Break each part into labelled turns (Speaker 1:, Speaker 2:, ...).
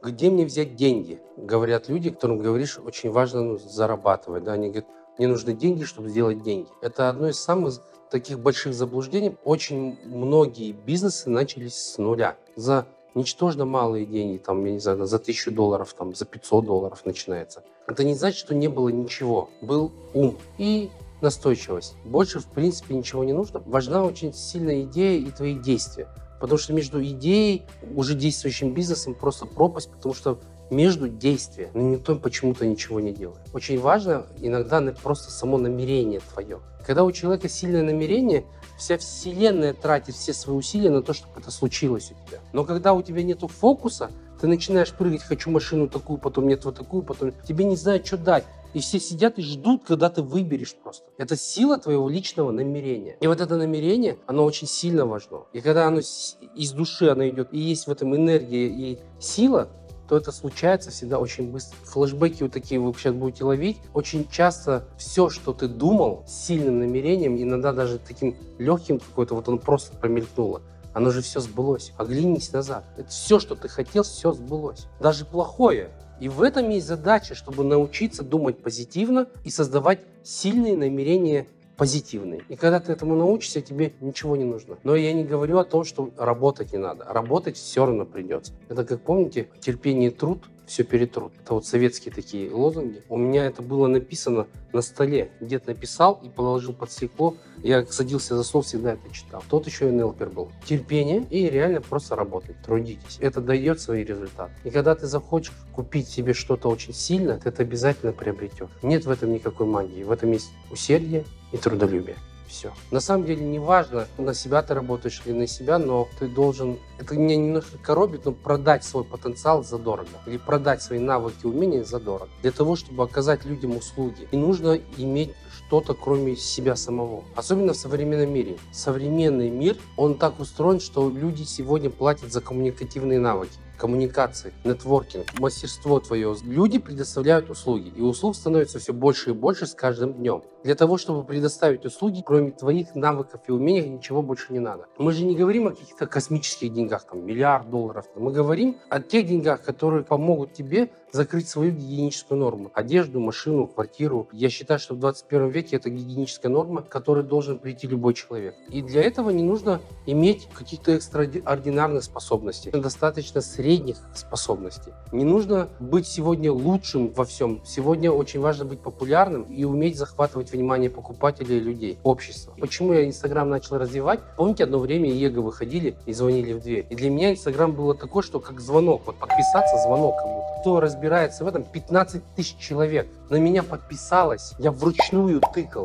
Speaker 1: Где мне взять деньги? Говорят люди, которым говоришь, очень важно зарабатывать. Да? Они говорят, мне нужны деньги, чтобы сделать деньги. Это одно из самых таких больших заблуждений. Очень многие бизнесы начались с нуля. За ничтожно малые деньги, там, я не знаю, за $1000, там, за $500 начинается. Это не значит, что не было ничего. Был ум и настойчивость. Больше, в принципе, ничего не нужно. Важна очень сильная идея и твои действия. Потому что между идеей, уже действующим бизнесом, просто пропасть, потому что между действием, никто почему-то ничего не делает. Очень важно иногда просто само намерение твое. Когда у человека сильное намерение, вся вселенная тратит все свои усилия на то, чтобы это случилось у тебя. Но когда у тебя нету фокуса, ты начинаешь прыгать, хочу машину такую, потом нет вот такую, потом тебе не знают, что дать. И все сидят и ждут, когда ты выберешь просто. Это сила твоего личного намерения. И вот это намерение, оно очень сильно важно. И когда оно из души оно идет, и есть в этом энергия и сила, то это случается всегда очень быстро. Флэшбэки вот такие вы сейчас будете ловить. Очень часто все, что ты думал с сильным намерением, иногда даже таким легким какой-то, вот оно просто промелькнуло. Оно же все сбылось. Оглянись назад. Это все, что ты хотел, все сбылось. Даже плохое. И в этом есть задача, чтобы научиться думать позитивно и создавать сильные намерения позитивные. И когда ты этому научишься, тебе ничего не нужно. Но я не говорю о том, что работать не надо. Работать все равно придется. Это, как помните, терпение и труд все перетрут. Это вот советские такие лозунги. У меня это было написано на столе. Дед написал и положил под стекло. Я садился за стол, всегда это читал. Тот еще и НЛПер был. Терпение и реально просто работать. Трудитесь. Это дает свои результаты. И когда ты захочешь купить себе что-то очень сильно, ты это обязательно приобретешь. Нет в этом никакой магии. В этом есть усердие и трудолюбие. Все. На самом деле не важно, на себя ты работаешь или на себя, но ты должен, это меня немножко коробит, но продать свой потенциал задорого. Или продать свои навыки, умения задорого. Для того, чтобы оказать людям услуги. И нужно иметь что-то, кроме себя самого. Особенно в современном мире. Современный мир, он так устроен, что люди сегодня платят за коммуникативные навыки. Коммуникации, нетворкинг, мастерство твое. Люди предоставляют услуги, и услуг становится все больше и больше с каждым днем. Для того, чтобы предоставить услуги, кроме твоих навыков и умений, ничего больше не надо. Мы же не говорим о каких-то космических деньгах, там, $1 миллиард. Мы говорим о тех деньгах, которые помогут тебе закрыть свою гигиеническую норму. Одежду, машину, квартиру. Я считаю, что в 21 веке это гигиеническая норма, к которой должен прийти любой человек. И для этого не нужно иметь каких-то экстраординарных способностей. Достаточно средних способностей. Не нужно быть сегодня лучшим во всем. Сегодня очень важно быть популярным и уметь захватывать внимание покупателей и людей, общества. Почему я Инстаграм начал развивать? Помните, одно время Его выходили и звонили в дверь. И для меня Инстаграм было такое, что как звонок. Вот подписаться, звонок кому-то. Кто разбирается в этом? 15 тысяч человек. На меня подписалось. Я вручную тыкал.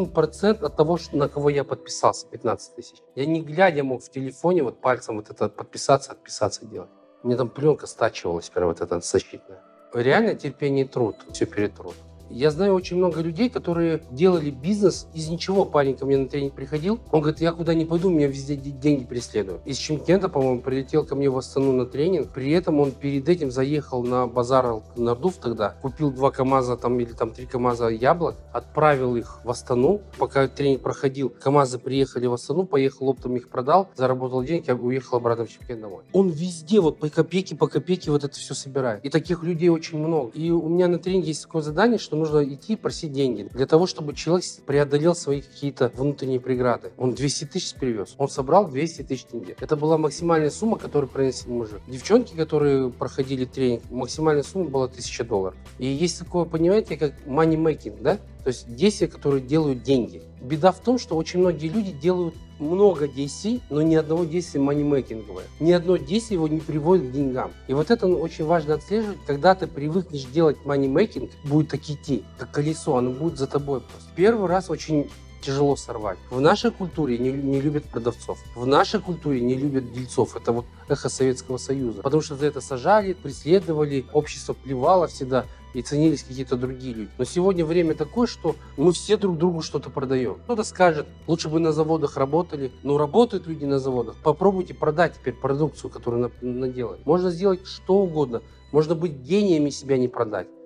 Speaker 1: 1% от того, на кого я подписался. 15 тысяч. Я не глядя мог в телефоне вот пальцем вот это подписаться, отписаться делать. Мне там пленка стачивалась, прям вот эта защитная. Реально терпение и труд. Все перетрут. Я знаю очень много людей, которые делали бизнес из ничего. Парень ко мне на тренинг приходил. Он говорит, я куда не пойду, меня везде деньги преследуют. Из Чимкента, по-моему, прилетел ко мне в Астану на тренинг. При этом он перед этим заехал на базар Нардув тогда. Купил 2 КАМАЗа там, или там 3 КАМАЗа яблок. Отправил их в Астану. Пока тренинг проходил, КАМАЗы приехали в Астану. Поехал оптом их продал. Заработал деньги, я уехал обратно в Чимкент домой. Он везде вот по копейке вот это все собирает. И таких людей очень много. И у меня на тренинге есть такое задание, что нужно идти просить деньги для того, чтобы человек преодолел свои какие-то внутренние преграды. Он 200 тысяч перевез. Он собрал 200 тысяч тенге. Это была максимальная сумма, которую приносил мужик. Девчонки, которые проходили тренинг, максимальная сумма была $1000. И есть такое понятие, как money making, да? То есть действия, которые делают деньги. Беда в том, что очень многие люди делают много действий, но ни одного действия манимейкинговое. Ни одно действие его не приводит к деньгам. И вот это очень важно отслеживать. Когда ты привыкнешь делать манимейкинг, будет так идти, как колесо, оно будет за тобой просто. Первый раз очень тяжело сорвать. В нашей культуре не любят продавцов. В нашей культуре не любят дельцов. Это вот эхо Советского Союза. Потому что за это сажали, преследовали, общество плевало всегда. И ценились какие-то другие люди. Но сегодня время такое, что мы все друг другу что-то продаем. Кто-то скажет, лучше бы на заводах работали. Но работают люди на заводах. Попробуйте продать теперь продукцию, которую наделали. Можно сделать что угодно. Можно быть гениями, себя не продать.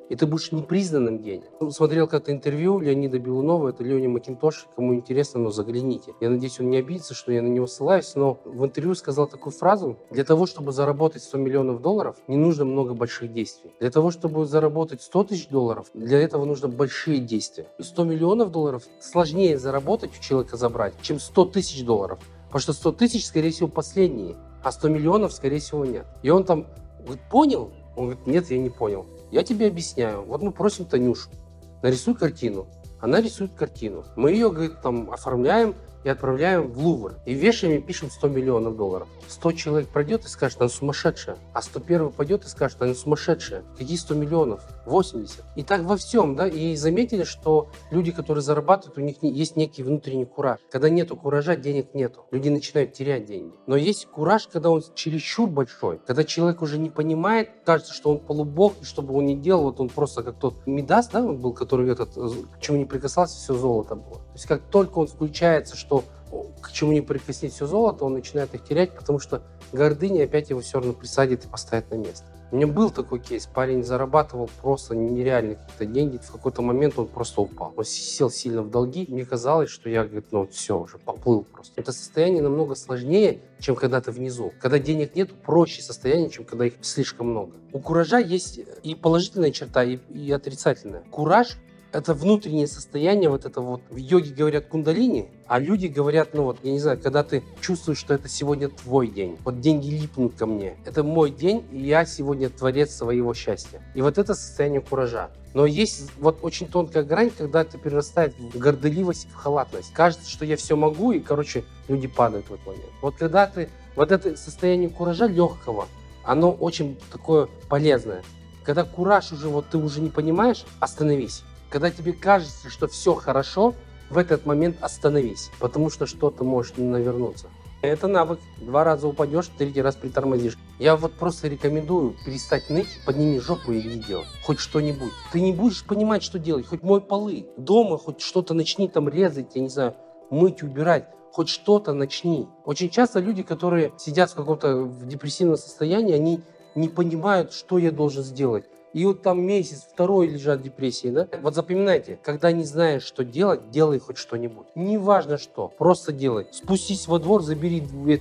Speaker 1: и ты будешь непризнанным гением. Смотрел как-то интервью Леонида Белунова, это Леня Макинтош, кому интересно, но загляните. Я надеюсь, он не обидится, что я на него ссылаюсь, но в интервью сказал такую фразу: для того, чтобы заработать 100 миллионов долларов, не нужно много больших действий. Для того, чтобы заработать 100 тысяч долларов, для этого нужно большие действия. И 100 миллионов долларов сложнее заработать у человека забрать, чем 100 тысяч долларов. Потому что 100 тысяч, скорее всего, последние, а 100 миллионов, скорее всего, нет. И он там говорит: понял? Он говорит: нет, я не понял. Я тебе объясняю. Вот мы просим Танюшу: нарисуй картину. Она рисует картину. Мы ее, говорит, там оформляем и отправляем в Лувр. И вешаем и пишем 100 миллионов долларов. 100 человек пройдет и скажет: она сумасшедшая. А 101 пойдет и скажет: она сумасшедшая. Какие 100 миллионов? 80. И так во всем, да. И заметили, что люди, которые зарабатывают, у них есть некий внутренний кураж. Когда нету куража, денег нету. Люди начинают терять деньги. Но есть кураж, когда он чересчур большой. Когда человек уже не понимает, кажется, что он полубог, и что бы он ни делал, вот он просто как тот Мидас, да, он был, который к чему не прикасался, все золото было. То есть как только он включается, что к чему не прикоснись все золото, он начинает их терять, потому что гордыня опять его все равно присадит и поставит на место. У меня был такой кейс. Парень зарабатывал просто нереальные какие-то деньги. В какой-то момент он просто упал. Он сел сильно в долги. Мне казалось, что я, говорит, ну все, уже поплыл просто. Это состояние намного сложнее, чем когда ты внизу. Когда денег нет, проще состояние, чем когда их слишком много. У куража есть и положительная черта, и отрицательная. Кураж — это внутреннее состояние, вот это вот, в йоге говорят кундалини, а люди говорят, ну вот, я не знаю, когда ты чувствуешь, что это сегодня твой день, вот деньги липнут ко мне, это мой день, и я сегодня творец своего счастья. И вот это состояние куража. Но есть вот очень тонкая грань, когда это перерастает в горделивость и в халатность. Кажется, что я все могу, и, короче, люди падают в этот момент. Вот когда ты, вот это состояние куража легкого, оно очень такое полезное. Когда кураж уже, вот ты уже не понимаешь, остановись. Когда тебе кажется, что все хорошо, в этот момент остановись, потому что что-то может навернуться. Это навык. 2 раза упадешь, 3-й раз притормозишь. Я вот просто рекомендую перестать ныть, подними жопу и иди делать. Хоть что-нибудь. Ты не будешь понимать, что делать. Хоть мой полы. Дома хоть что-то начни там резать, я не знаю, мыть, убирать. Хоть что-то начни. Очень часто люди, которые сидят в каком-то депрессивном состоянии, они не понимают, что я должен сделать. И вот там месяц, второй лежат в депрессии, да? Вот запоминайте, когда не знаешь, что делать, делай хоть что-нибудь. Неважно что, просто делай. Спустись во двор, забери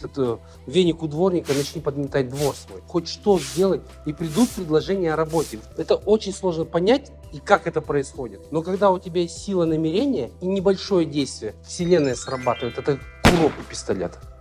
Speaker 1: веник у дворника, начни подметать двор свой. Хоть что сделай, и придут предложения о работе. Это очень сложно понять, и как это происходит. Но когда у тебя есть сила намерения и небольшое действие, вселенная срабатывает. Это курок у пистолета.